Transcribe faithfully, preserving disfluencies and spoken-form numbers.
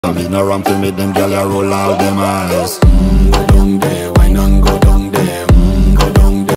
Me no ramp to me, them gyal a roll out them eyes.